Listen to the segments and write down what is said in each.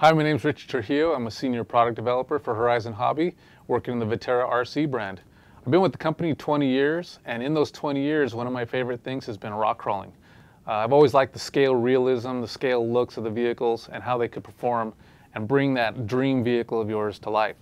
Hi, my name is Richard Trujillo. I'm a senior product developer for Horizon Hobby, working in the Vaterra RC brand. I've been with the company 20 years, and in those 20 years, one of my favorite things has been rock crawling. I've always liked the scale realism, the scale looks of the vehicles, and how they could perform and bring that dream vehicle of yours to life.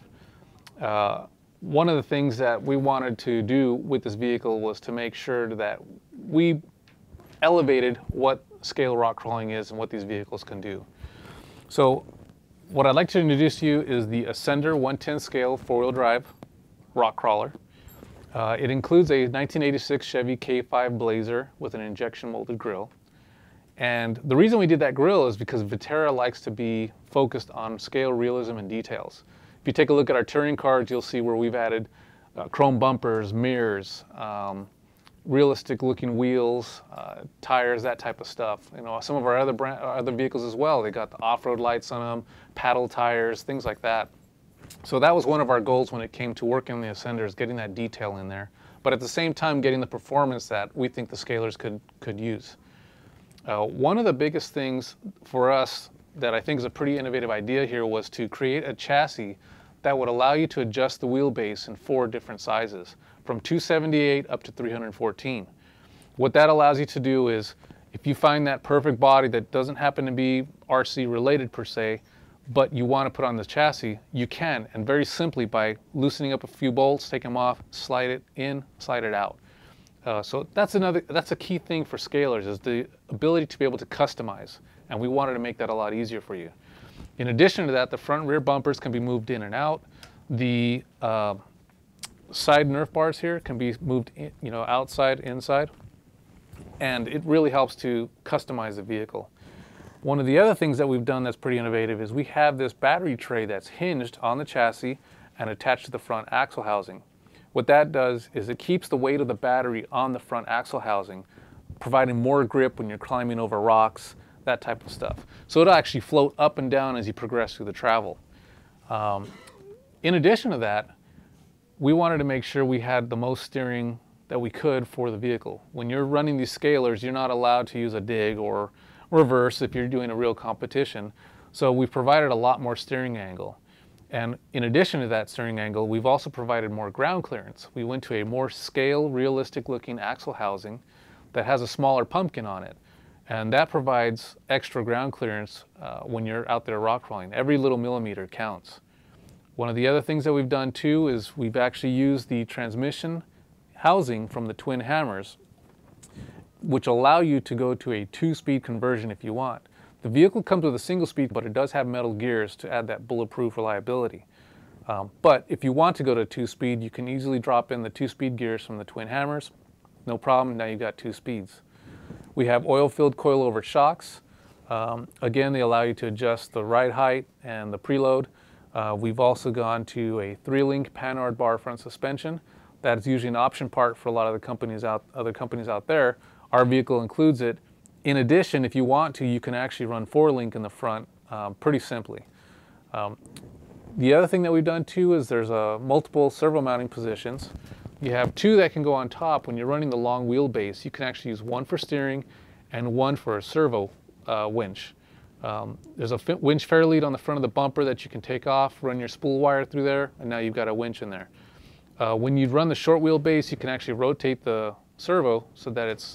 One of the things that we wanted to do with this vehicle was to make sure that we elevated what scale rock crawling is and what these vehicles can do. So what I'd like to introduce to you is the Ascender 110 scale four-wheel drive rock crawler. It includes a 1986 Chevy K5 Blazer with an injection molded grille. And the reason we did that grille is because Vaterra likes to be focused on scale realism and details. If you take a look at our touring cards, you'll see where we've added chrome bumpers, mirrors, realistic looking wheels, tires, that type of stuff. You know, some of our other vehicles as well, they got the off-road lights on them, paddle tires, things like that. So that was one of our goals when it came to working on the Ascenders, getting that detail in there, but at the same time getting the performance that we think the scalers could use. One of the biggest things for us that I think is a pretty innovative idea here was to create a chassis that would allow you to adjust the wheelbase in 4 different sizes, from 278 up to 314. What that allows you to do is, if you find that perfect body that doesn't happen to be RC related per se, but you want to put on the chassis, you can, and very simply by loosening up a few bolts, take them off, slide it in, slide it out. So that's a key thing for scalers, is the ability to be able to customize, and we wanted to make that a lot easier for you. In addition to that, the front and rear bumpers can be moved in and out. The side Nerf bars here can be moved in, outside, inside, and it really helps to customize the vehicle. One of the other things that we've done that's pretty innovative is we have this battery tray that's hinged on the chassis and attached to the front axle housing. What that does is it keeps the weight of the battery on the front axle housing, providing more grip when you're climbing over rocks, that type of stuff. So it'll actually float up and down as you progress through the travel. In addition to that, we wanted to make sure we had the most steering that we could for the vehicle. When you're running these scalers, you're not allowed to use a dig or reverse if you're doing a real competition. So we've provided a lot more steering angle. And in addition to that steering angle, we've also provided more ground clearance. We went to a more scale, realistic looking axle housing that has a smaller pumpkin on it. And that provides extra ground clearance when you're out there rock crawling. Every little millimeter counts. One of the other things that we've done too is we've actually used the transmission housing from the twin hammers, which allow you to go to a 2-speed conversion if you want. The vehicle comes with a single speed, but it does have metal gears to add that bulletproof reliability. But if you want to go to 2-speed, you can easily drop in the 2-speed gears from the twin hammers. No problem, now you've got 2 speeds. We have oil-filled coilover shocks. Again, they allow you to adjust the ride height and the preload. We've also gone to a 3-link Panhard bar front suspension. That's usually an option part for a lot of the other companies out there. Our vehicle includes it. In addition, if you want to, you can actually run 4-link in the front pretty simply. The other thing that we've done too is there's multiple servo mounting positions. You have 2 that can go on top. When you're running the long wheelbase, you can actually use 1 for steering and 1 for a servo winch. There's a winch fair lead on the front of the bumper that you can take off, run your spool wire through there, and now you've got a winch in there. When you run the short wheelbase, you can actually rotate the servo so that it's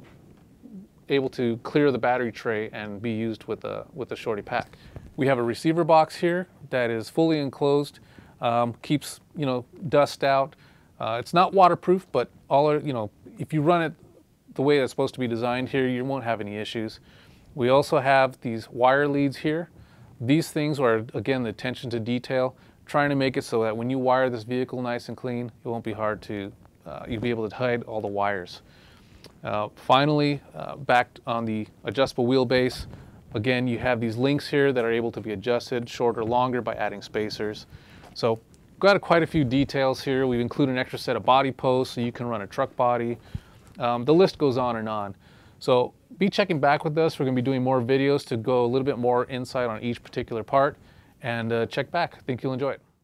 able to clear the battery tray and be used with a shorty pack. We have a receiver box here that is fully enclosed, keeps dust out. It's not waterproof, but if you run it the way it's supposed to be designed here, you won't have any issues. We also have these wire leads here. These things are, again, the attention to detail, trying to make it so that when you wire this vehicle nice and clean, it won't be hard to, you'll be able to hide all the wires. Finally, back on the adjustable wheelbase, again, you have these links here that are able to be adjusted shorter, longer by adding spacers. So got quite a few details here. We've included an extra set of body posts so you can run a truck body. The list goes on and on. So be checking back with us. We're going to be doing more videos to go a little bit more insight on each particular part, and check back. I think you'll enjoy it.